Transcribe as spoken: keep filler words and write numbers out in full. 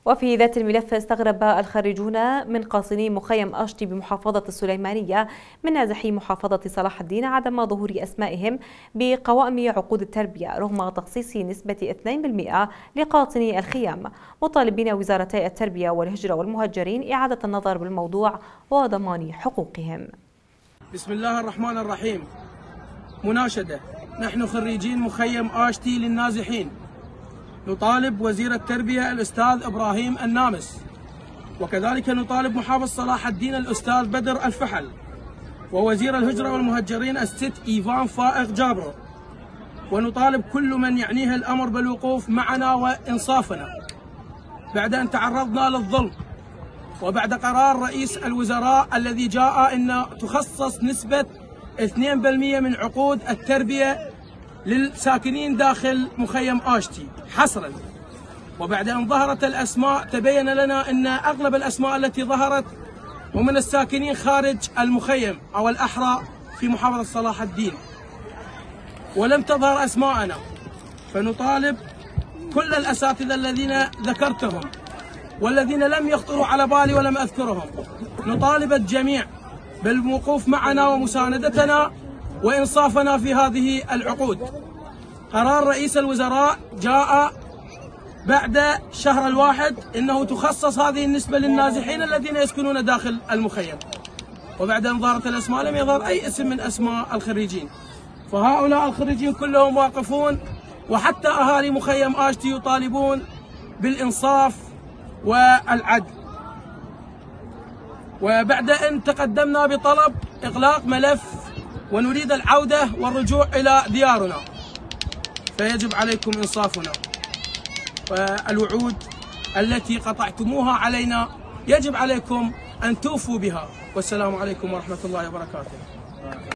وفي ذات الملف استغرب الخريجون من قاصني مخيم أشتي بمحافظة السليمانية من نازحي محافظة صلاح الدين عدم ظهور أسمائهم بقوائم عقود التربية رغم تخصيص نسبة اثنين بالمئة لقاطني الخيام، مطالبين وزارتي التربية والهجرة والمهجرين إعادة النظر بالموضوع وضمان حقوقهم. بسم الله الرحمن الرحيم. مناشدة: نحن خريجين مخيم آشتي للنازحين نطالب وزير التربية الأستاذ إبراهيم النامس، وكذلك نطالب محافظ صلاح الدين الأستاذ بدر الفحل، ووزير الهجرة والمهجرين الست إيفان فائق جابرو، ونطالب كل من يعنيه الأمر بالوقوف معنا وإنصافنا بعد أن تعرضنا للظلم، وبعد قرار رئيس الوزراء الذي جاء أن تخصص نسبة اثنين بالمئة من عقود التربية للساكنين داخل مخيم آشتي حصرا. وبعد أن ظهرت الأسماء تبين لنا أن أغلب الأسماء التي ظهرت ومن الساكنين خارج المخيم أو الأحرى في محافظة صلاح الدين، ولم تظهر أسماءنا. فنطالب كل الأساتذة الذين ذكرتهم والذين لم يخطروا على بالي ولم أذكرهم، نطالب الجميع بالوقوف معنا ومساندتنا وإنصافنا في هذه العقود. قرار رئيس الوزراء جاء بعد شهر الواحد أنه تخصص هذه النسبة للنازحين الذين يسكنون داخل المخيم، وبعد أن ظهرت الأسماء لم يظهر أي اسم من أسماء الخريجين. فهؤلاء الخريجين كلهم واقفون، وحتى أهالي مخيم آشتي يطالبون بالإنصاف والعدل. وبعد أن تقدمنا بطلب إغلاق ملف ونريد العودة والرجوع إلى ديارنا، فيجب عليكم إنصافنا، والوعود التي قطعتموها علينا يجب عليكم أن توفوا بها. والسلام عليكم ورحمة الله وبركاته.